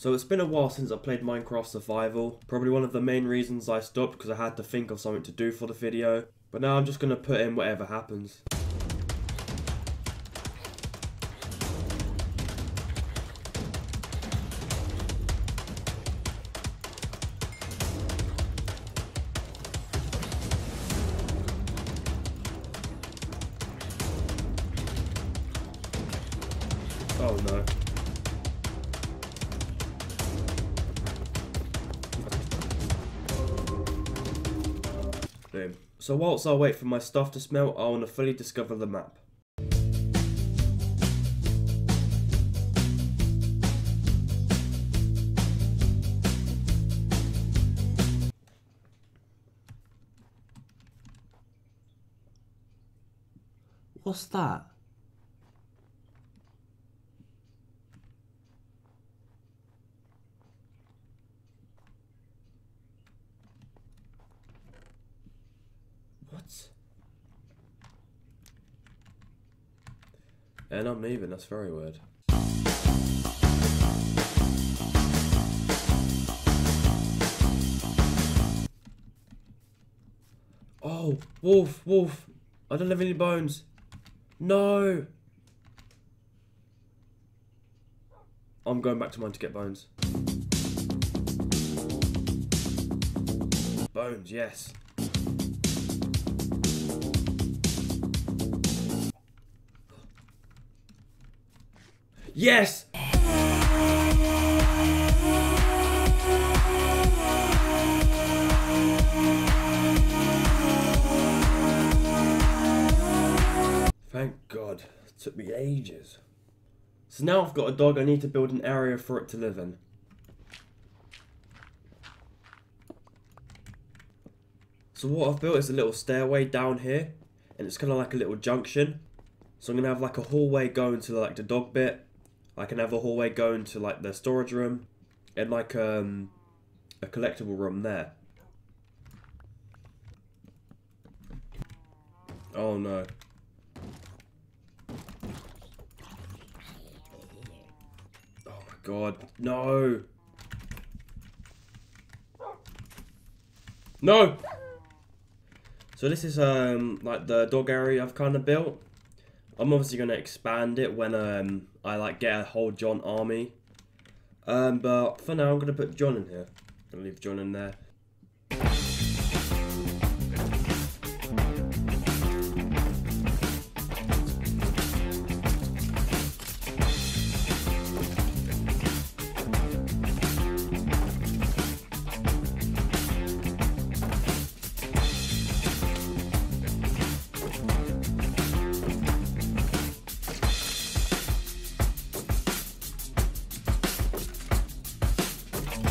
So it's been a while since I played Minecraft Survival. Probably one of the main reasons I stopped because I had to think of something to do for the video. But now I'm just going to put in whatever happens. Oh no. Boom. So whilst I wait for my stuff to smelt, I want to fully discover the map. What's that? What? And I'm moving, that's very weird. Oh, wolf. I don't have any bones. No. I'm going back to mine to get bones. Bones, yes. Yes! Thank God. It took me ages. So now I've got a dog, I need to build an area for it to live in. So what I've built is a little stairway down here, and it's kind of like a little junction. So I'm going to have like a hallway going to like the dog bit. I can have a hallway going to like the storage room, and like a collectible room there. Oh no. Oh my God, no. No! So this is like the dog area I've kind of built. I'm obviously going to expand it when I like get a whole John army. But for now I'm going to put John in here. I'm going to leave John in there.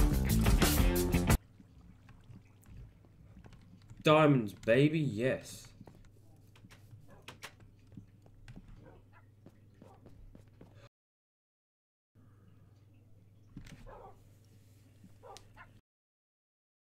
Diamonds, baby, yes.